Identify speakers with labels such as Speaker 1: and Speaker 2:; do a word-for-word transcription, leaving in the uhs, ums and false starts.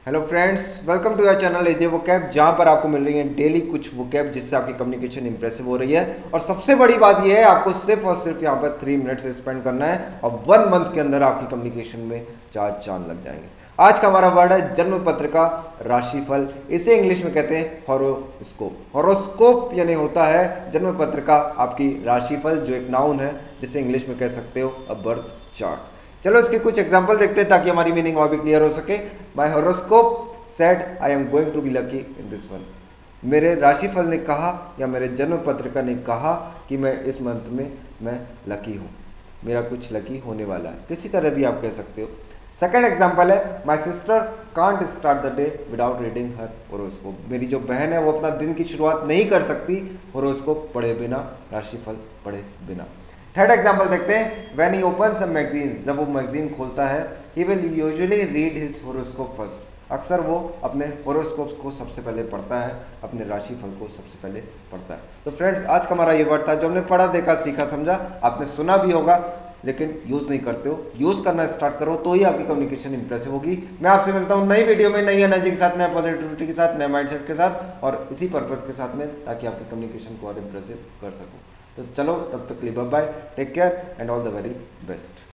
Speaker 1: Hello friends, welcome to your channel AJ vocab, जहां पर आपको मिल रही है डेली कुछ वोकैब जिससे आपकी कम्युनिकेशन इंप्रेसिव हो रही है। और सबसे बड़ी बात यह है, आपको सिर्फ और सिर्फ यहां पर थ्री मिनट से स्पेंड करना है और वन मंथ के अंदर आपकी कम्युनिकेशन में चार चांद लग जाएंगे। आज का हमारा वर्ड है जन्म पत्र का राशिफल। इसे इंग्लिश में कहते हैं हॉरोस्कोप। हॉरोस्कोप यानी होता है जन्म पत्र का आपकी राशिफल, जो एक नाउन है जिसे इंग्लिश में कह सकते हो अ बर्थ चार्ट। चलो इसके कुछ एग्जाम्पल देखते हैं ताकि हमारी मीनिंग और भी क्लियर हो सके। My horoscope said I am going to be lucky in this one. मेरे राशिफल ने कहा या मेरे जन्म पत्रिका ने कहा कि मैं इस मंथ में मैं लकी हूँ, मेरा कुछ लकी होने वाला है। किसी तरह भी आप कह सकते हो। सेकेंड एग्जाम्पल है my sister can't start the day without reading her horoscope. मेरी जो बहन है वो अपना दिन की शुरुआत नहीं कर सकती हॉरोस्कोप पढ़े बिना, राशिफल पढ़े बिना। थर्ड एग्जाम्पल देखते हैं। When he opens a magazine, जब वो मैगजीन खोलता है, he will usually read his horoscope first. अक्सर वो अपने हॉरोस्कोप को सबसे पहले पढ़ता है, अपने राशिफल को सबसे पहले पढ़ता है। तो फ्रेंड्स, आज का हमारा ये वर्ड था जो हमने पढ़ा, देखा, सीखा, समझा। आपने सुना भी होगा लेकिन यूज़ नहीं करते हो। यूज़ करना स्टार्ट करो तो ही आपकी कम्युनिकेशन इंप्रेसिव होगी। मैं आपसे मिलता हूँ नई वीडियो में, नई एनर्जी के साथ, नए पॉजिटिविटी के साथ, नए माइंडसेट के साथ और इसी पर्पज़ के साथ में, ताकि आपकी कम्युनिकेशन को और इंप्रेसिव कर सकूँ। तो चलो, तब तक के लिए bye bye, take care and all the very best.